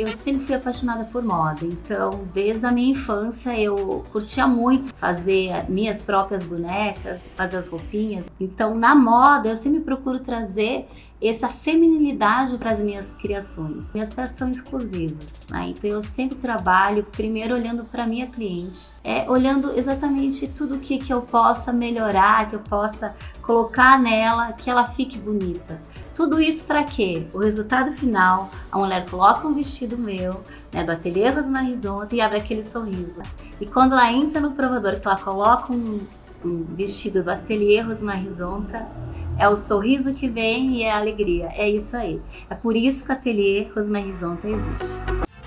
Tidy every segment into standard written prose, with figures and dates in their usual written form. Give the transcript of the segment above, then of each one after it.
Eu sempre fui apaixonada por moda, então desde a minha infância eu curtia muito fazer minhas próprias bonecas, fazer as roupinhas. Então na moda eu sempre procuro trazer essa feminilidade para as minhas criações. Minhas peças são exclusivas, né? Então eu sempre trabalho primeiro olhando para minha cliente, olhando exatamente tudo que eu possa melhorar, que eu possa colocar nela, que ela fique bonita. Tudo isso para quê? O resultado final, a mulher coloca um vestido meu, né, do Ateliê Rosemarie e abre aquele sorriso. E quando ela entra no provador, que ela coloca um vestido do Ateliê Rosemarie, é o sorriso que vem e é a alegria. É isso aí. É por isso que o Ateliê Rosemarie existe.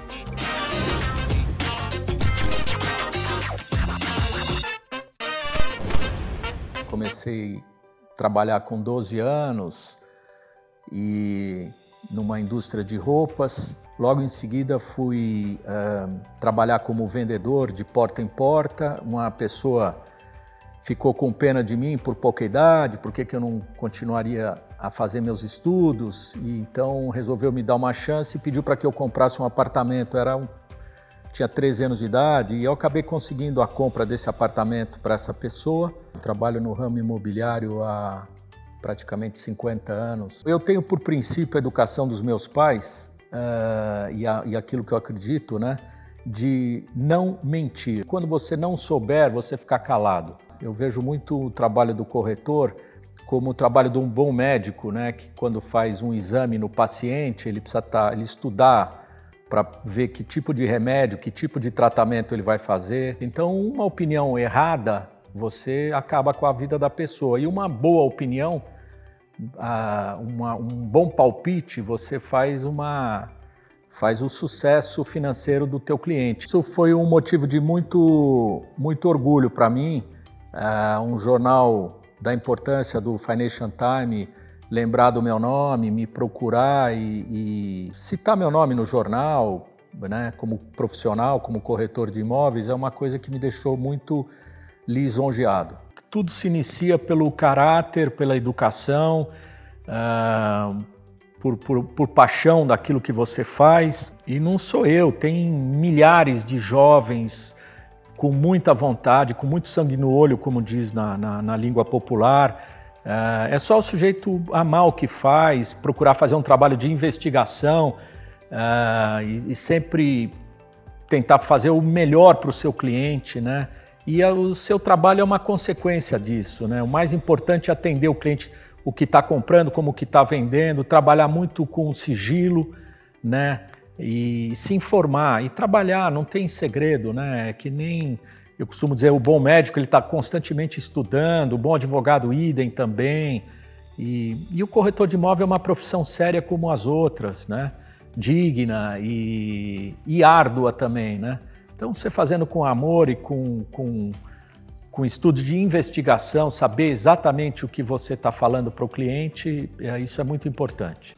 Comecei a trabalhar com 12 anos e numa indústria de roupas. Logo em seguida fui trabalhar como vendedor de porta em porta. Uma pessoa ficou com pena de mim por pouca idade, porque eu não continuaria a fazer meus estudos, e então resolveu me dar uma chance e pediu para que eu comprasse um apartamento. Tinha 13 anos de idade e eu acabei conseguindo a compra desse apartamento para essa pessoa. Eu trabalho no ramo imobiliário há praticamente 50 anos. Eu tenho por princípio a educação dos meus pais e aquilo que eu acredito, né, de não mentir. Quando você não souber, você ficar calado. Eu vejo muito o trabalho do corretor como o trabalho de um bom médico, né, que quando faz um exame no paciente, ele precisa estudar para ver que tipo de remédio, que tipo de tratamento ele vai fazer. Então, uma opinião errada, você acaba com a vida da pessoa. E uma boa opinião, um bom palpite, você faz o sucesso financeiro do teu cliente. Isso foi um motivo de muito orgulho para mim. Um jornal da importância do Financial Times lembrar do meu nome, me procurar e citar meu nome no jornal, né, como profissional, como corretor de imóveis, é uma coisa que me deixou muito lisonjeado. Tudo se inicia pelo caráter, pela educação, por paixão daquilo que você faz. E não sou eu, tem milhares de jovens com muita vontade, com muito sangue no olho, como diz na língua popular. É só o sujeito amar o que faz, procurar fazer um trabalho de investigação e sempre tentar fazer o melhor para o seu cliente, né? E o seu trabalho é uma consequência disso, né? O mais importante é atender o cliente, o que está comprando, como o que está vendendo, trabalhar muito com sigilo, né? E se informar e trabalhar, não tem segredo, né? É que nem eu costumo dizer, o bom médico ele está constantemente estudando, o bom advogado idem também. E o corretor de imóvel é uma profissão séria como as outras, né? Digna e árdua também, né? Então, você fazendo com amor e com estudo de investigação, saber exatamente o que você está falando para o cliente, isso é muito importante.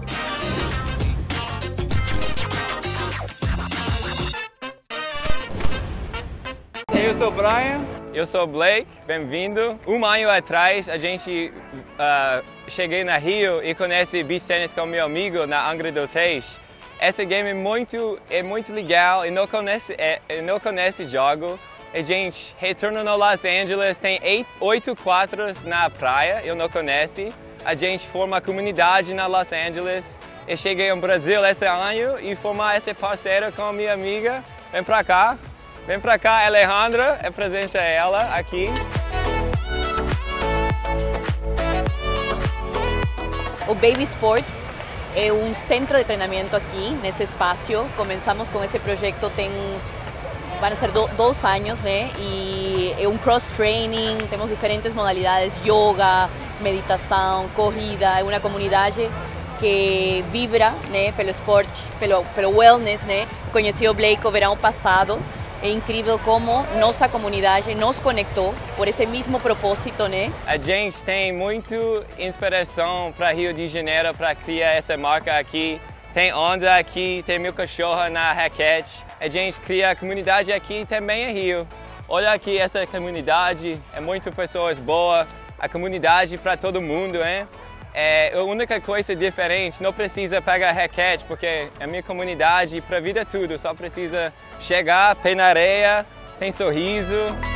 Eu sou o Brian. Eu sou o Blake, bem-vindo. Um ano atrás, a gente cheguei na Rio e conheci beach tennis com meu amigo na Angra dos Reis. Esse game é muito legal e não conhece jogo. A gente retorna no Los Angeles, tem 8 quadras na praia, eu não conheço. A gente forma a comunidade na Los Angeles. Eu cheguei ao Brasil esse ano e formar esse parceiro com minha amiga. Vem pra cá. Vem pra cá, Alejandra, apresenta ela aqui. O Baby Sports é um centro de treinamento aqui, nesse espaço. Começamos com esse projeto vão ser 2 anos, né? E é um cross-training, temos diferentes modalidades, yoga, meditação, corrida. É uma comunidade que vibra, né, pelo esporte, pelo wellness, né? Conheci o Blake o verão passado. É incrível como nossa comunidade nos conectou por esse mesmo propósito, né? A gente tem muita inspiração para Rio de Janeiro para criar essa marca aqui. Tem onda aqui, tem meu cachorro na raquete. A gente cria a comunidade aqui também em Rio. Olha aqui essa comunidade, é muito pessoas boas. A comunidade para todo mundo, hein? A única coisa diferente, não precisa pegar raquete, porque a minha comunidade, para a vida tudo, só precisa chegar, pé na areia, tem sorriso.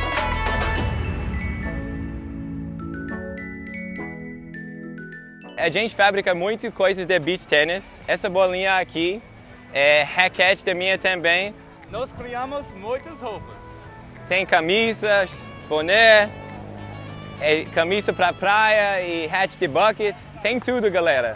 A gente fabrica muitas coisas de beach tennis. Essa bolinha aqui é raquete da minha também. Nós criamos muitas roupas. Tem camisas, boné, camisa para praia e hat de bucket. Tem tudo, galera.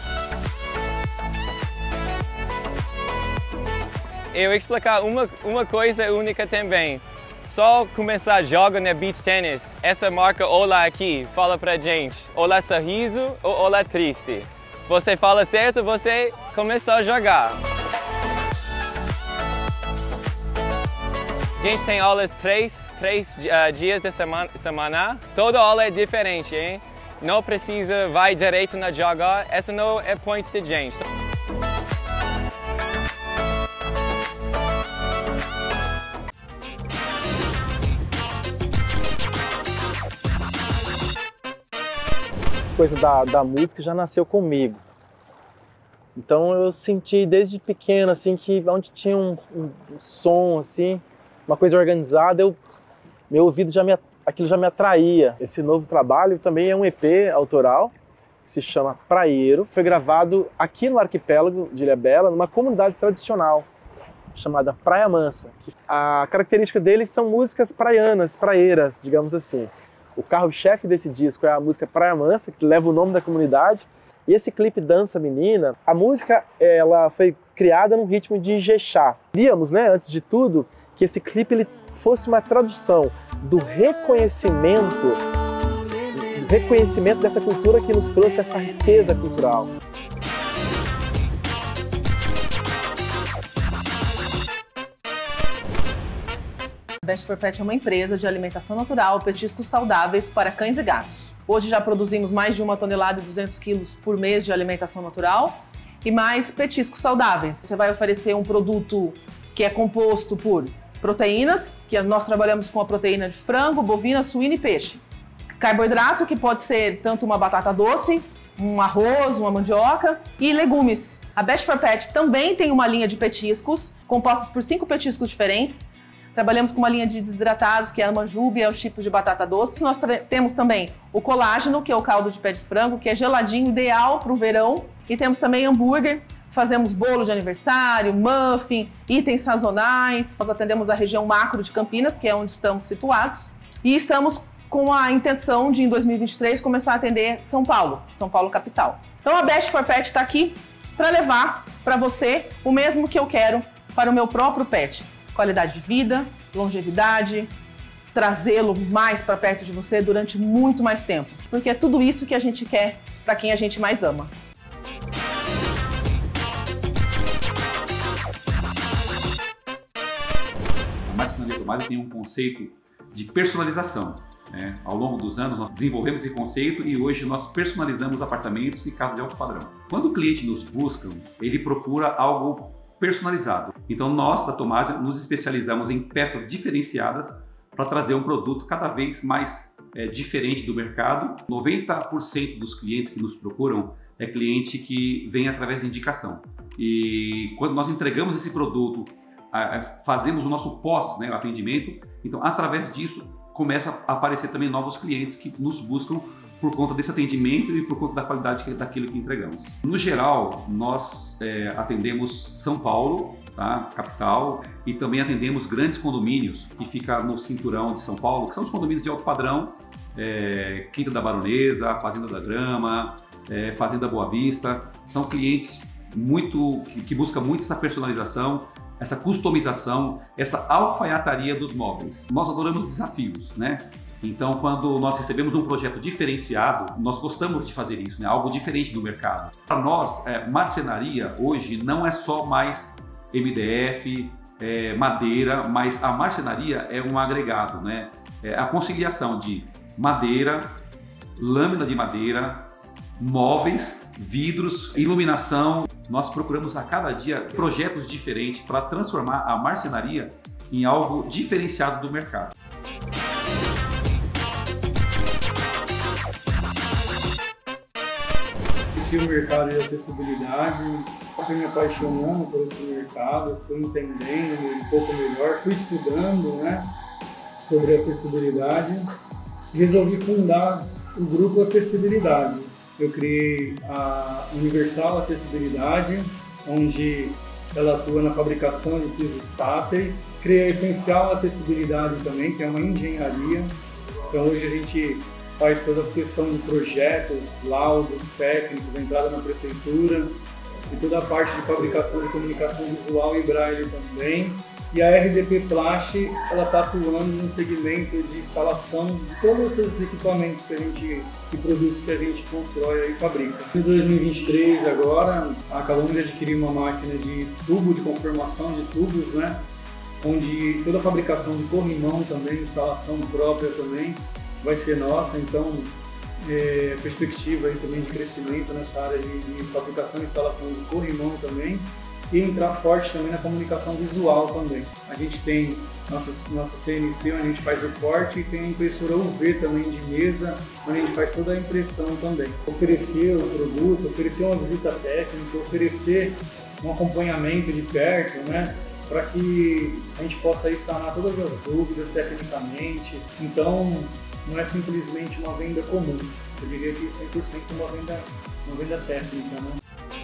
Eu vou explicar uma coisa única também. Só começar a jogar no beach tennis, essa marca Olá aqui fala pra gente, Olá sorriso ou Olá triste. Você fala certo, você começou a jogar. A gente tem aulas três dias da semana. Toda aula é diferente, hein? Não precisa vai direito na jogar, essa não é point de gente. Coisa da música já nasceu comigo. Então eu senti desde pequeno assim que onde tinha um som assim, uma coisa organizada, meu ouvido aquilo já me atraía. Esse novo trabalho também é um EP autoral, que se chama Praieiro. Foi gravado aqui no arquipélago de Ilhabela, numa comunidade tradicional chamada Praia Mansa. A característica deles são músicas praianas, praeiras, digamos assim. O carro-chefe desse disco é a música Praia Mansa, que leva o nome da comunidade. E esse clipe Dança Menina, a música ela foi criada num ritmo de Ijexá. Queríamos, né, antes de tudo, que esse clipe ele fosse uma tradução do reconhecimento dessa cultura que nos trouxe essa riqueza cultural. Best for Pet é uma empresa de alimentação natural, petiscos saudáveis para cães e gatos. Hoje já produzimos mais de 1 tonelada e 200 quilos por mês de alimentação natural e mais petiscos saudáveis. Você vai oferecer um produto que é composto por proteínas, que nós trabalhamos com a proteína de frango, bovina, suína e peixe. Carboidrato, que pode ser tanto uma batata doce, um arroz, uma mandioca, e legumes. A Best for Pet também tem uma linha de petiscos, compostos por 5 petiscos diferentes. Trabalhamos com uma linha de desidratados, que é a manjuba e é o tipo de batata doce. Nós temos também o colágeno, que é o caldo de pé de frango, que é geladinho, ideal para o verão. E temos também hambúrguer, fazemos bolo de aniversário, muffin, itens sazonais. Nós atendemos a região macro de Campinas, que é onde estamos situados. E estamos com a intenção de, em 2023, começar a atender São Paulo capital. Então a Best for Pet está aqui para levar para você o mesmo que eu quero para o meu próprio pet. Qualidade de vida, longevidade, trazê-lo mais para perto de você durante muito mais tempo. Porque é tudo isso que a gente quer para quem a gente mais ama. A Marcenaria Tomasi tem um conceito de personalização. Ao longo dos anos nós desenvolvemos esse conceito e hoje nós personalizamos apartamentos e casas de alto padrão. Quando o cliente nos busca, ele procura algo personalizado. Então nós da Tomasi nos especializamos em peças diferenciadas para trazer um produto cada vez mais diferente do mercado. 90% dos clientes que nos procuram é cliente que vem através de indicação. E quando nós entregamos esse produto, fazemos o nosso pós-atendimento, então através disso começa a aparecer também novos clientes que nos buscam por conta desse atendimento e por conta da qualidade daquilo que entregamos. No geral, nós atendemos São Paulo, tá? Capital, e também atendemos grandes condomínios que ficam no cinturão de São Paulo, que são os condomínios de alto padrão, Quinta da Baronesa, Fazenda da Grama, Fazenda Boa Vista. São clientes que buscam muito essa personalização, essa customização, essa alfaiataria dos móveis. Nós adoramos desafios, né? Então, quando nós recebemos um projeto diferenciado, nós gostamos de fazer isso, né? Algo diferente do mercado. Para nós, marcenaria hoje não é só mais MDF, madeira, mas a marcenaria é um agregado, né? A conciliação de madeira, lâmina de madeira, móveis, vidros, iluminação. Nós procuramos a cada dia projetos diferentes para transformar a marcenaria em algo diferenciado do mercado. conheci o mercado de acessibilidade, fui me apaixonando por esse mercado, fui entendendo um pouco melhor, fui estudando, né, sobre acessibilidade e resolvi fundar o grupo Acessibilidade. Eu criei a Universal Acessibilidade, onde ela atua na fabricação de pisos táteis. Criei a Essencial Acessibilidade também, que é uma engenharia. Então hoje a gente faz toda a questão de projetos, laudos técnicos, entrada na prefeitura e toda a parte de fabricação de comunicação visual e braille também. E a RDP Plast, ela está atuando no segmento de instalação de todos esses equipamentos e produtos que a gente constrói e fabrica. Em 2023 agora, acabamos de adquirir uma máquina de tubo, de conformação de tubos, né? Onde toda a fabricação de corrimão também, instalação própria também, vai ser nossa. Então, perspectiva aí também de crescimento nessa área de fabricação e instalação de corrimão também. E entrar forte também na comunicação visual também. A gente tem nossa CNC, onde a gente faz o corte, e tem a impressora UV também de mesa, onde a gente faz toda a impressão também. Oferecer o produto, oferecer uma visita técnica, oferecer um acompanhamento de perto, né? Para que a gente possa aí sanar todas as dúvidas tecnicamente. Então, não é simplesmente uma venda comum. Eu diria que 100% uma venda técnica, né?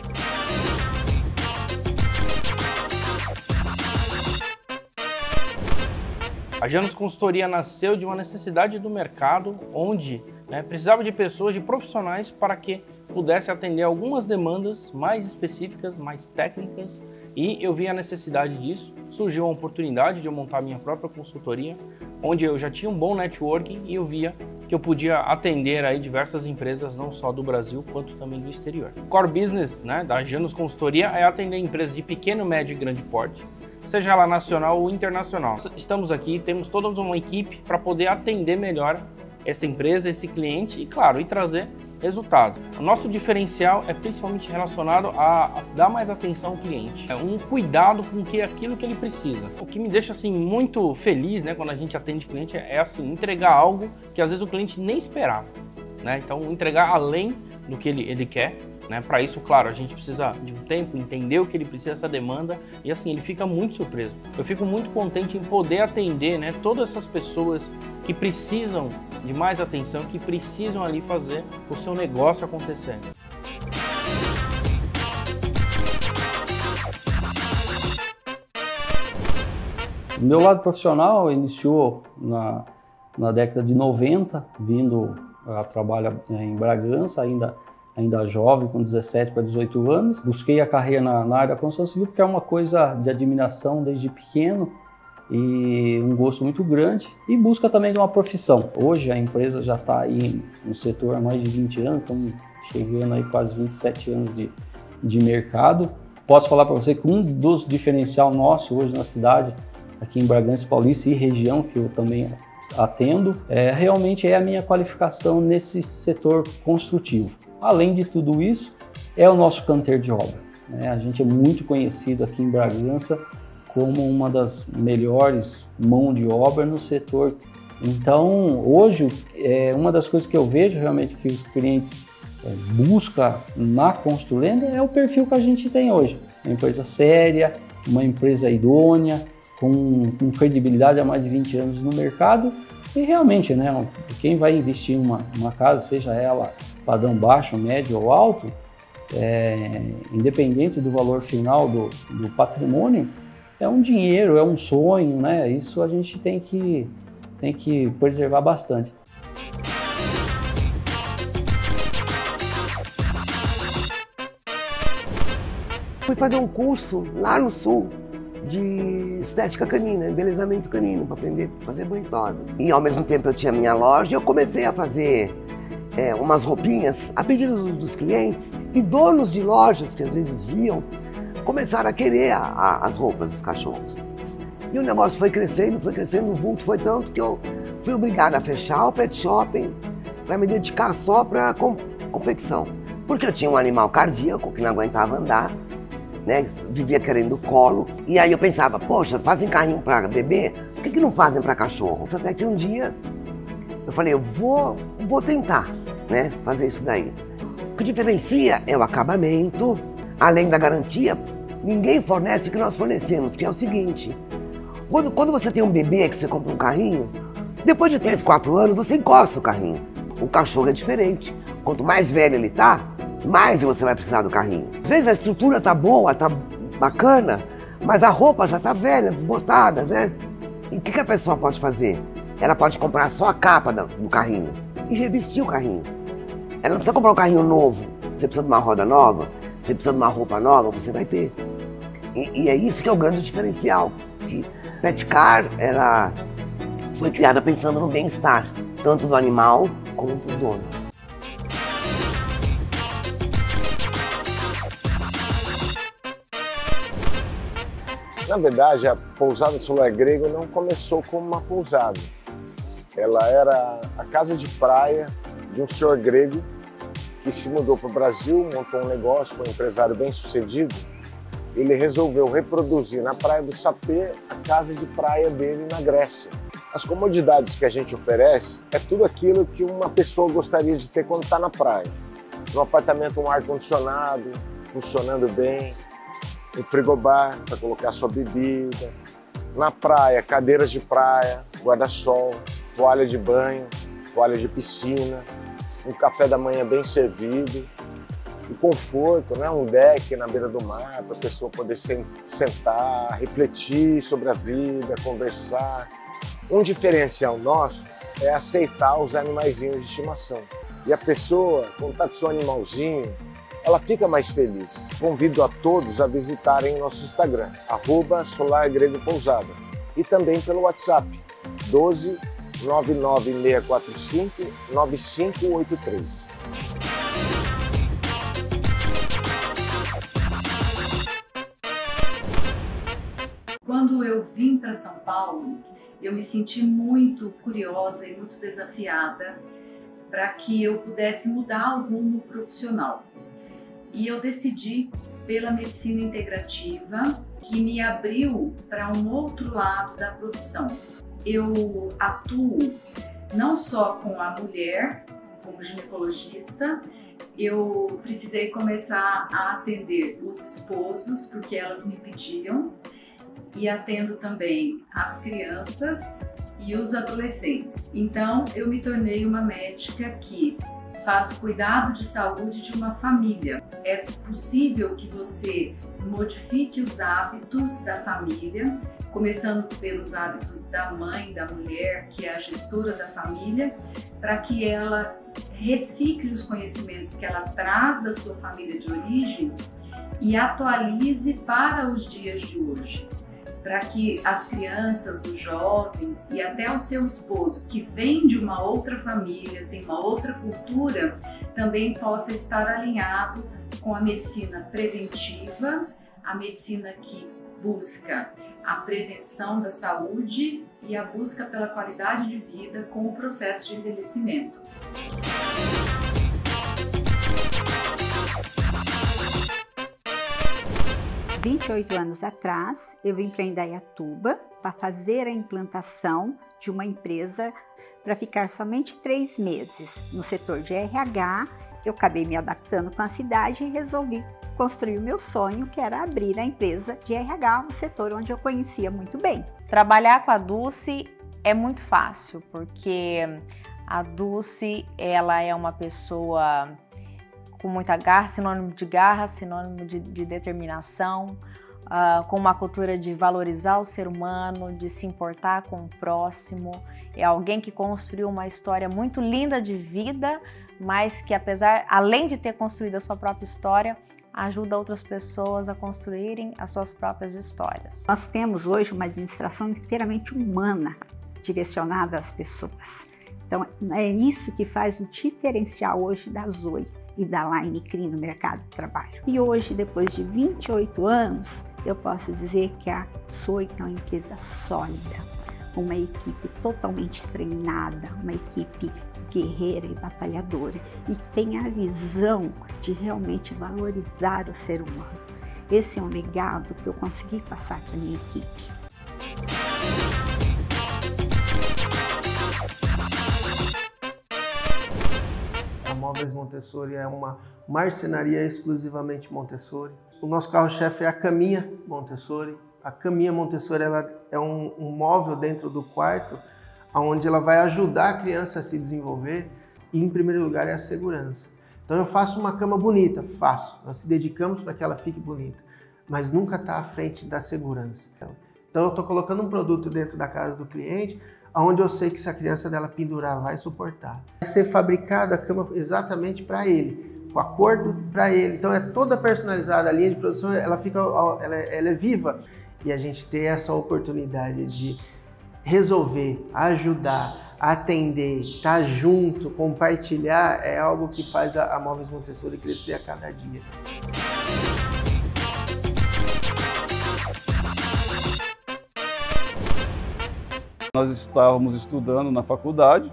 A Janus Consultoria nasceu de uma necessidade do mercado, onde precisava de pessoas, de profissionais, para que pudesse atender algumas demandas mais específicas, mais técnicas, e eu vi a necessidade disso. Surgiu a oportunidade de eu montar minha própria consultoria, onde eu já tinha um bom networking e eu via que eu podia atender aí diversas empresas, não só do Brasil, quanto também do exterior. O core business da Janus Consultoria é atender empresas de pequeno, médio e grande porte, seja ela nacional ou internacional. Estamos aqui, temos toda uma equipe para poder atender melhor essa empresa, esse cliente e, claro, e trazer resultado. O nosso diferencial é principalmente relacionado a dar mais atenção ao cliente, um cuidado com aquilo que ele precisa. O que me deixa assim muito feliz, quando a gente atende cliente é assim, entregar algo que às vezes o cliente nem esperava, Então entregar além do que ele quer. Para isso, claro, a gente precisa de um tempo, entender o que ele precisa, essa demanda, e assim, ele fica muito surpreso. Eu fico muito contente em poder atender todas essas pessoas que precisam de mais atenção, que precisam ali fazer o seu negócio acontecer. O meu lado profissional iniciou na década de 90, vindo a trabalhar em Bragança, ainda jovem, com 17 para 18 anos. Busquei a carreira na área da construção civil porque é uma coisa de admiração desde pequeno e um gosto muito grande. E busca também de uma profissão. Hoje a empresa já está aí no setor há mais de 20 anos, estamos chegando aí quase 27 anos de mercado. Posso falar para você que um dos diferencial nosso hoje na cidade, aqui em Bragança Paulista e região, que eu também atendo, realmente é a minha qualificação nesse setor construtivo. Além de tudo isso, é o nosso canteiro de obra. A gente é muito conhecido aqui em Bragança como uma das melhores mãos de obra no setor. Então, hoje, uma das coisas que eu vejo realmente que os clientes buscam na Construlenda é o perfil que a gente tem hoje. Uma empresa séria, uma empresa idônea, com credibilidade há mais de 20 anos no mercado. E realmente, quem vai investir em uma casa, seja ela padrão baixo, médio ou alto, independente do valor final do patrimônio, é um dinheiro, é um sonho, Isso a gente tem que preservar bastante. Fui fazer um curso lá no sul de estética canina, embelezamento canino, para aprender a fazer banho e tosa. E ao mesmo tempo eu tinha minha loja e eu comecei a fazer umas roupinhas a pedido dos clientes, e donos de lojas que às vezes viam começaram a querer as roupas dos cachorros. E o negócio foi crescendo, o vulto foi tanto que eu fui obrigada a fechar o pet shopping para me dedicar só para confecção. Porque eu tinha um animal cardíaco que não aguentava andar, vivia querendo colo, e aí eu pensava, poxa, fazem carrinho para bebê, por que não fazem para cachorro? Até que um dia eu falei, eu vou tentar, né, fazer isso daí. O que diferencia é o acabamento, além da garantia, ninguém fornece o que nós fornecemos, que é o seguinte, quando você tem um bebê que você compra um carrinho, depois de 3, 4 anos você encosta o carrinho. O cachorro é diferente, quanto mais velho ele tá, mais você vai precisar do carrinho. Às vezes a estrutura tá boa, tá bacana, mas a roupa já tá velha, desbotada, né? E o que a pessoa pode fazer? Ela pode comprar só a capa do carrinho e revestir o carrinho. Ela não precisa comprar um carrinho novo. Você precisa de uma roda nova, você precisa de uma roupa nova, você vai ter. E é isso que é o grande diferencial. Que Petcar, ela foi criada pensando no bem-estar, tanto do animal como do dono. Na verdade, a pousada Solar Grego não começou como uma pousada. Ela era a casa de praia de um senhor grego que se mudou para o Brasil, montou um negócio, foi um empresário bem sucedido. Ele resolveu reproduzir na Praia do Sapê a casa de praia dele na Grécia. As comodidades que a gente oferece é tudo aquilo que uma pessoa gostaria de ter quando está na praia. No apartamento, um ar-condicionado, funcionando bem, um frigobar para colocar sua bebida. Na praia, cadeiras de praia, guarda-sol, toalha de banho, toalha de piscina, um café da manhã bem servido, o conforto, né? Um deck na beira do mar para a pessoa poder sentar, refletir sobre a vida, conversar. Um diferencial nosso é aceitar os animaizinhos de estimação. E a pessoa, quando está com seu animalzinho, ela fica mais feliz. Convido a todos a visitarem nosso Instagram, @SolarGregoPousada, e também pelo WhatsApp, 12 99645 9583. Quando eu vim para São Paulo, eu me senti muito curiosa e muito desafiada para que eu pudesse mudar o rumo profissional. E eu decidi pela medicina integrativa, que me abriu para um outro lado da profissão. Eu atuo não só com a mulher, como ginecologista, eu precisei começar a atender os esposos, porque elas me pediam, e atendo também as crianças e os adolescentes. Então, eu me tornei uma médica que faz o cuidado de saúde de uma família. É possível que você modifique os hábitos da família, começando pelos hábitos da mãe, da mulher, que é a gestora da família, para que ela recicle os conhecimentos que ela traz da sua família de origem e atualize para os dias de hoje, para que as crianças, os jovens e até o seu esposo, que vem de uma outra família, tem uma outra cultura, também possa estar alinhado com a medicina preventiva, a medicina que busca a prevenção da saúde e a busca pela qualidade de vida com o processo de envelhecimento. 28 anos atrás, eu vim para Indaiatuba para fazer a implantação de uma empresa para ficar somente 3 meses no setor de RH. Eu acabei me adaptando com a cidade e resolvi construir o meu sonho, que era abrir a empresa de RH no setor onde eu conhecia muito bem. Trabalhar com a Dulce é muito fácil, porque a Dulce, ela é uma pessoa com muita garra, sinônimo de determinação, com uma cultura de valorizar o ser humano, de se importar com o próximo. É alguém que construiu uma história muito linda de vida, mas que além de ter construído a sua própria história, ajuda outras pessoas a construírem as suas próprias histórias. Nós temos hoje uma administração inteiramente humana, direcionada às pessoas. Então é isso que faz o diferencial hoje da Zoe e da Line Clean no mercado de trabalho. E hoje, depois de 28 anos, eu posso dizer que a Zoe é uma empresa sólida, uma equipe totalmente treinada, uma equipe guerreira e batalhadora, e tem a visão de realmente valorizar o ser humano. Esse é um legado que eu consegui passar para a minha equipe. Montessori é uma marcenaria exclusivamente Montessori. O nosso carro-chefe é a caminha Montessori. A caminha Montessori ela é um móvel dentro do quarto, onde ela vai ajudar a criança a se desenvolver e, em primeiro lugar, é a segurança. Então eu faço uma cama bonita, faço. Nós se dedicamos para que ela fique bonita, mas nunca está à frente da segurança. Então eu estou colocando um produto dentro da casa do cliente, onde eu sei que se a criança dela pendurar, vai suportar. Vai ser fabricada a cama exatamente para ele, com acordo para ele. Então é toda personalizada, a linha de produção ela é viva. E a gente ter essa oportunidade de resolver, ajudar, atender, estar junto, compartilhar, é algo que faz a Móveis Montessori crescer a cada dia. Nós estávamos estudando na faculdade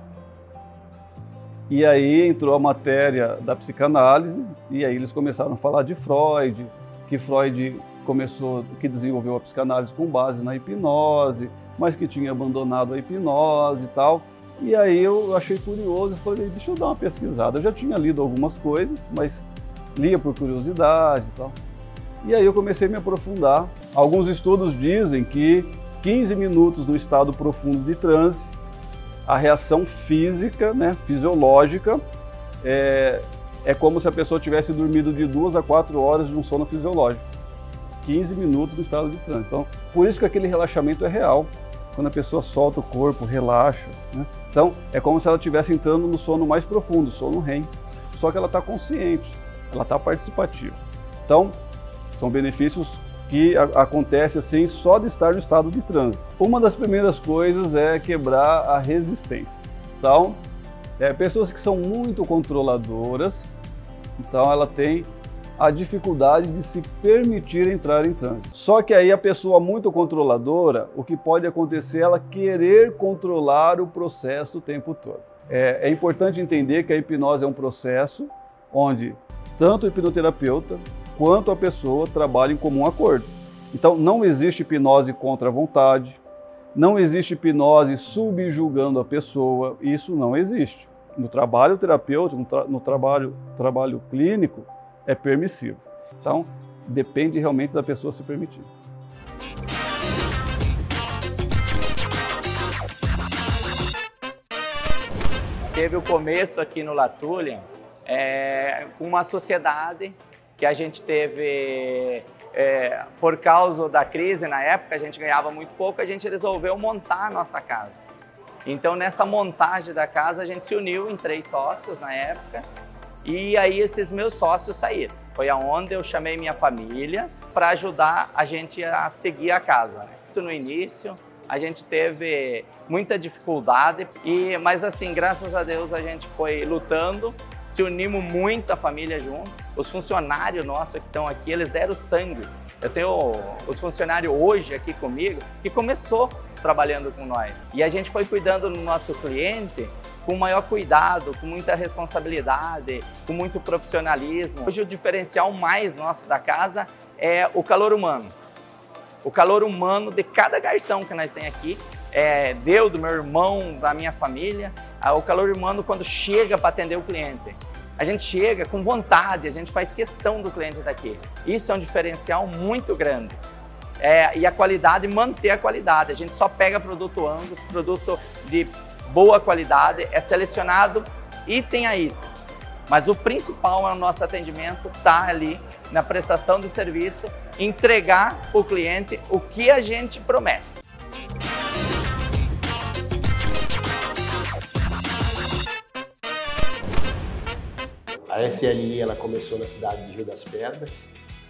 e aí entrou a matéria da psicanálise e aí eles começaram a falar de Freud, que Freud que desenvolveu a psicanálise com base na hipnose, mas que tinha abandonado a hipnose e tal. E aí eu achei curioso e falei, deixa eu dar uma pesquisada. Eu já tinha lido algumas coisas, mas lia por curiosidade e tal. E aí eu comecei a me aprofundar. Alguns estudos dizem que 15 minutos no estado profundo de transe, a reação física, né, fisiológica, é como se a pessoa tivesse dormido de 2 a 4 horas de um sono fisiológico. 15 minutos no estado de transe. Então, por isso que aquele relaxamento é real. Quando a pessoa solta o corpo, relaxa, né? Então, é como se ela estivesse entrando no sono mais profundo, sono REM. Só que ela está consciente, ela está participativa. Então, são benefícios que acontecem assim só de estar no estado de transe. Uma das primeiras coisas é quebrar a resistência. Então, pessoas que são muito controladoras, então ela tem a dificuldade de se permitir entrar em transe. Só que aí a pessoa muito controladora, o que pode acontecer é ela querer controlar o processo o tempo todo. É importante entender que a hipnose é um processo onde tanto o hipnoterapeuta quanto a pessoa trabalham em comum acordo. Então não existe hipnose contra a vontade, não existe hipnose subjugando a pessoa, isso não existe. No trabalho terapêutico, no trabalho clínico, é permissivo. Então, depende realmente da pessoa se permitir. Teve o começo aqui no Latulien, uma sociedade que a gente teve, por causa da crise na época, a gente ganhava muito pouco, a gente resolveu montar a nossa casa. Então, nessa montagem da casa, a gente se uniu em 3 sócios na época, e aí esses meus sócios saíram. Foi aonde eu chamei minha família para ajudar a gente a seguir a casa. No início a gente teve muita dificuldade, mas assim, graças a Deus a gente foi lutando, se unimos muito a família junto. Os funcionários nossos que estão aqui, eles deram sangue. Eu tenho os funcionários hoje aqui comigo que começou trabalhando com nós. E a gente foi cuidando do nosso cliente com maior cuidado, com muita responsabilidade, com muito profissionalismo. Hoje o diferencial mais nosso da casa é o calor humano. O calor humano de cada garçom que nós temos aqui, do meu irmão, da minha família, o calor humano quando chega para atender o cliente. A gente chega com vontade, a gente faz questão do cliente estar aqui. Isso é um diferencial muito grande. E a qualidade, manter a qualidade. A gente só pega produto Angus, produto de boa qualidade, é selecionado e tem a ISO. Mas o principal é o nosso atendimento, está ali na prestação de serviço, entregar para o cliente o que a gente promete. A SLI ela começou na cidade de Rio das Pedras,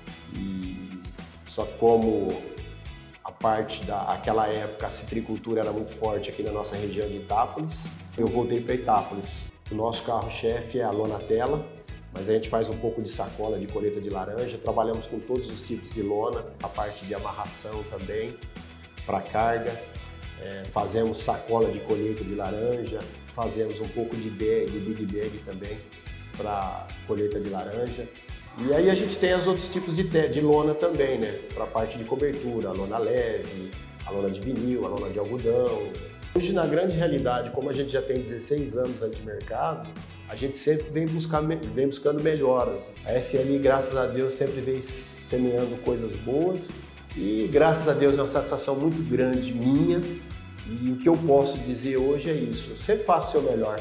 só como a parte daquela época a citricultura era muito forte aqui na nossa região de Itápolis, eu voltei para Itápolis. O nosso carro-chefe é a Lonatella, mas a gente faz um pouco de sacola de colheita de laranja, trabalhamos com todos os tipos de lona, a parte de amarração também, para cargas, fazemos sacola de colheita de laranja, fazemos um pouco de big bag também para colheita de laranja. E aí a gente tem os outros tipos de lona também, né? Para a parte de cobertura, a lona leve, a lona de vinil, a lona de algodão. Hoje, na grande realidade, como a gente já tem 16 anos aí de mercado, a gente sempre vem buscando melhoras. A SLI, graças a Deus, sempre vem semeando coisas boas e, graças a Deus, é uma satisfação muito grande minha. E o que eu posso dizer hoje é isso: eu sempre faço o seu melhor.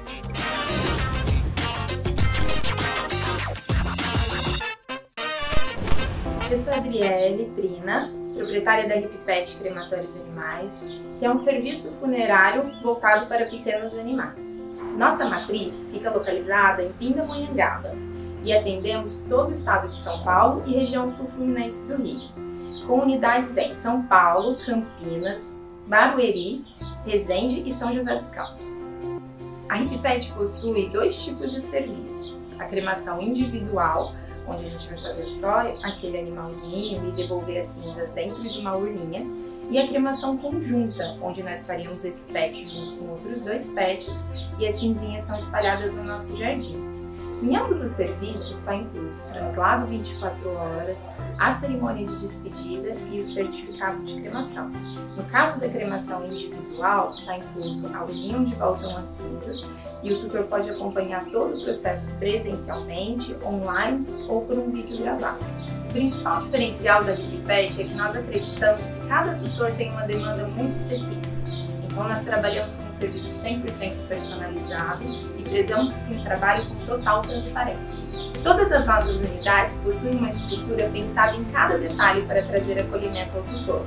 Eu sou a Adriele Prina, proprietária da Hipipet Crematório de Animais, que é um serviço funerário voltado para pequenos animais. Nossa matriz fica localizada em Pindamonhangaba e atendemos todo o estado de São Paulo e região sul-fluminense do Rio, com unidades em São Paulo, Campinas, Barueri, Resende e São José dos Campos. A Hipipet possui 2 tipos de serviços: a cremação individual, onde a gente vai fazer só aquele animalzinho e devolver as cinzas dentro de uma urninha, e a cremação conjunta, onde nós faríamos esse pet junto com outros 2 pets e as cinzinhas são espalhadas no nosso jardim. Em ambos os serviços está incluso translado 24 horas, a cerimônia de despedida e o certificado de cremação. No caso da cremação individual, está incluso a urninha onde voltam as cinzas e o tutor pode acompanhar todo o processo presencialmente, online ou por um vídeo gravado. O principal diferencial da Hipipet é que nós acreditamos que cada tutor tem uma demanda muito específica. Então nós trabalhamos com um serviço 100% personalizado e prezamos por um trabalho com total transparência. Todas as nossas unidades possuem uma estrutura pensada em cada detalhe para trazer acolhimento ao tutor.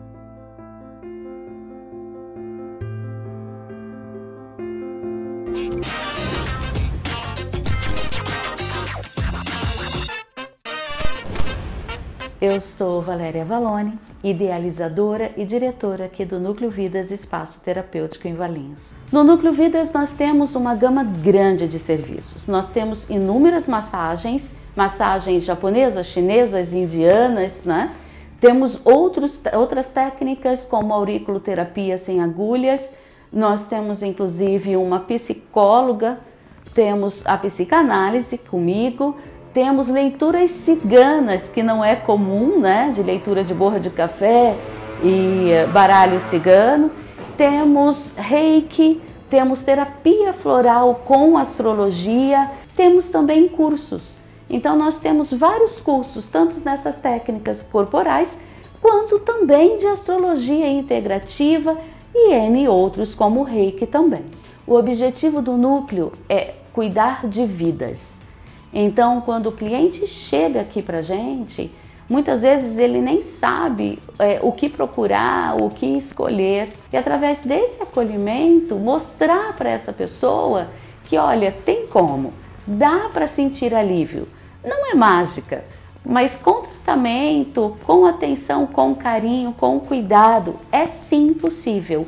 Eu sou Valéria Valone, idealizadora e diretora aqui do Núcleo Vidas Espaço Terapêutico em Valinhos. No Núcleo Vidas nós temos uma gama grande de serviços. Nós temos inúmeras massagens japonesas, chinesas, indianas, né? Temos outras técnicas como auriculoterapia sem agulhas. Nós temos inclusive uma psicóloga, temos a psicanálise comigo. Temos leituras ciganas, que não é comum, né? De leitura de borra de café e baralho cigano. Temos reiki, temos terapia floral com astrologia, temos também cursos. Então nós temos vários cursos, tanto nessas técnicas corporais, quanto também de astrologia integrativa e N outros como o reiki também. O objetivo do núcleo é cuidar de vidas. Então, quando o cliente chega aqui para a gente, muitas vezes ele nem sabe o que procurar, o que escolher. E através desse acolhimento, mostrar para essa pessoa que, olha, tem como, dá para sentir alívio. Não é mágica, mas com tratamento, com atenção, com carinho, com cuidado, é sim possível.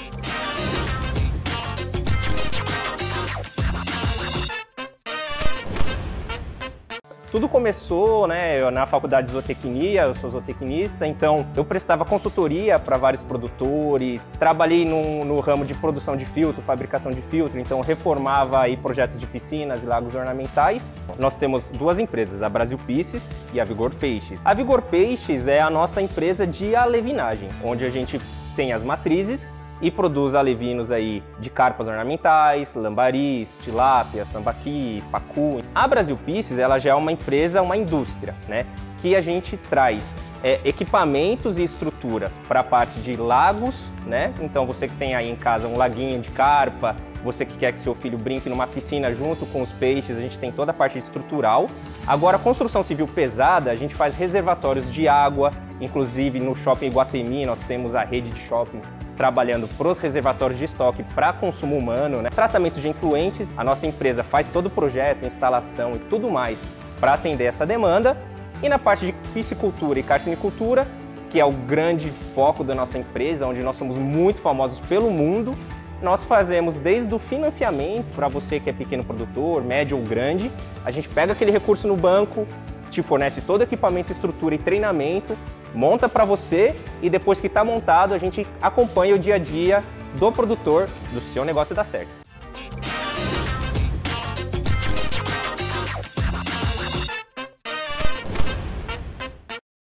Tudo começou, né, na faculdade de zootecnia, eu sou zootecnista, então eu prestava consultoria para vários produtores, trabalhei no ramo de produção de filtro, fabricação de filtro, então reformava aí projetos de piscinas e lagos ornamentais. Nós temos 2 empresas, a Brasil Pisces e a Vigor Peixes. A Vigor Peixes é a nossa empresa de alevinagem, onde a gente tem as matrizes e produz alevinos aí de carpas ornamentais, lambaris, tilápia, tambaqui, pacu. A Brasil Pisces, ela já é uma empresa, uma indústria, né? Que a gente traz equipamentos e estruturas para a parte de lagos, né? Então você que tem aí em casa um laguinho de carpa, você que quer que seu filho brinque numa piscina junto com os peixes, a gente tem toda a parte estrutural. Agora, a construção civil pesada, a gente faz reservatórios de água, inclusive no Shopping Iguatemi nós temos a rede de shopping trabalhando para os reservatórios de estoque para consumo humano, né? Tratamento de influentes, a nossa empresa faz todo o projeto, instalação e tudo mais para atender essa demanda. E na parte de piscicultura e carcinicultura, que é o grande foco da nossa empresa, onde nós somos muito famosos pelo mundo, nós fazemos desde o financiamento para você que é pequeno produtor, médio ou grande, a gente pega aquele recurso no banco, te fornece todo o equipamento, estrutura e treinamento, monta para você e depois que está montado a gente acompanha o dia a dia do produtor, do seu negócio dar certo.